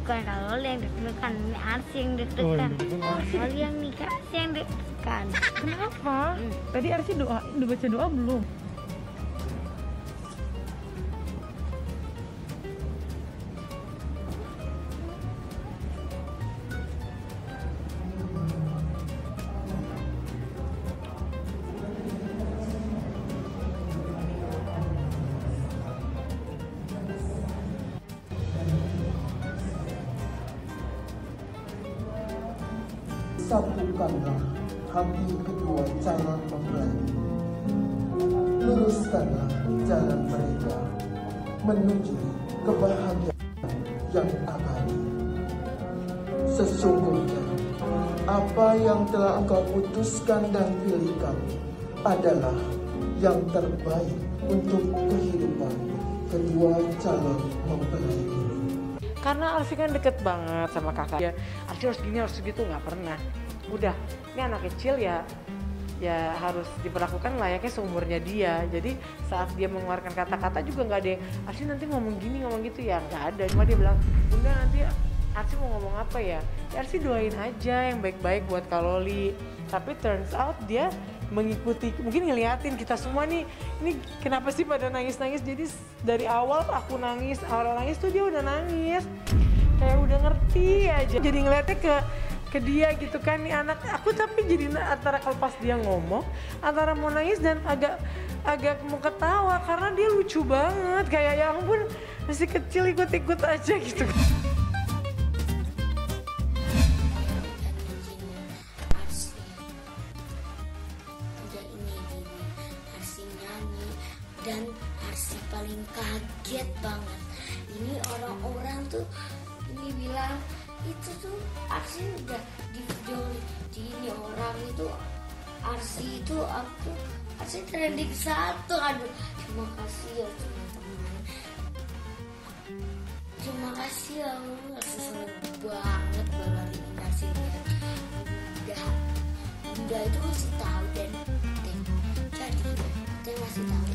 bukan Kak Loli yang deg-degan, ini Arsy yang deg-degan. Loli yang nikah, Arsy yang deg-degan. Kenapa? Tadi Arsy udah baca doa belum? Satukanlah hati kedua calon mempelai. Luruskanlah jalan mereka menuju kebahagiaan yang abadi. Sesungguhnya apa yang telah engkau putuskan dan pilihkan adalah yang terbaik untuk kehidupan kedua calon mempelai ini. Karena Arsy kan deket banget sama kakaknya. Arsy harus gini, harus gitu, nggak pernah. Udah, ini anak kecil ya harus diperlakukan layaknya seumurnya dia. Jadi saat dia mengeluarkan kata-kata juga nggak ada yang Arsy nanti ngomong gini, ngomong gitu ya, nggak ada. Cuma dia bilang, bunda nanti Arsy mau ngomong apa ya? Arsy doain aja yang baik-baik buat Kak Loli. Tapi turns out dia mengikuti, mungkin ngeliatin kita semua nih, ini kenapa sih pada nangis-nangis. Jadi dari awal aku nangis, awal nangis tuh dia udah nangis, kayak udah ngerti aja. Jadi ngeliatnya ke dia gitu kan, nih anak aku. Tapi jadi antara kalau pas dia ngomong antara mau nangis dan agak mau ketawa karena dia lucu banget, kayak ya ampun masih kecil ikut-ikut aja gitu. Dan Arsy paling kaget banget. Ini orang-orang tuh ini bilang itu tuh Arsy udah di video ini orang itu Arsy itu aku Arsy trending 1. Aduh, terima kasih ya teman-teman. Terima kasih ya, Arsy seneng banget baru hari ini Arsy lihat Bunda itu masih tahu dan jadi dia masih tahu.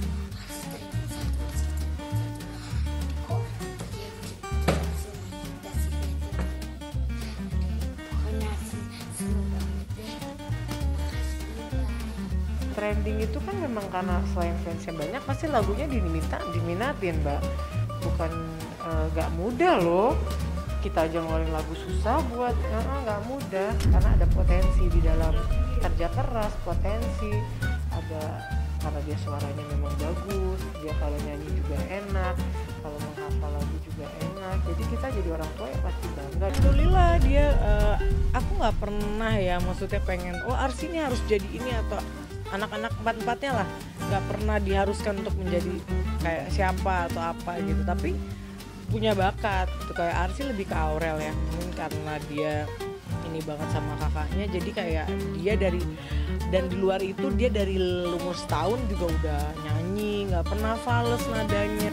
Trending itu kan memang karena selain fansnya banyak pasti lagunya diminatin mbak, bukan gak mudah loh. Kita aja ngeluarin lagu susah buat gak mudah karena ada potensi di dalam, kerja keras, potensi ada, karena dia suaranya memang bagus, dia kalau nyanyi juga enak, kalau menghafal lagu juga enak. Jadi kita jadi orang tua ya pasti bangga. Alhamdulillah dia, aku nggak pernah ya maksudnya pengen, Arsy ini harus jadi ini atau anak-anak empat-empatnya lah, nggak pernah diharuskan untuk menjadi kayak siapa atau apa gitu. Tapi punya bakat gitu, kayak Arsy lebih ke Aurel ya, mungkin karena dia ini banget sama kakaknya. Jadi kayak dia dan di luar itu dia dari umur setahun juga udah nyanyi, nggak pernah fales nadanya.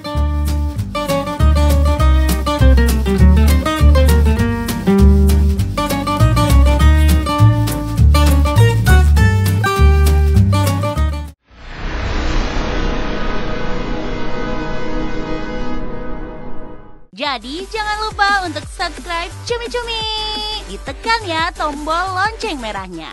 Jadi jangan lupa untuk subscribe Cumi Cumi. Ditekan ya tombol lonceng merahnya.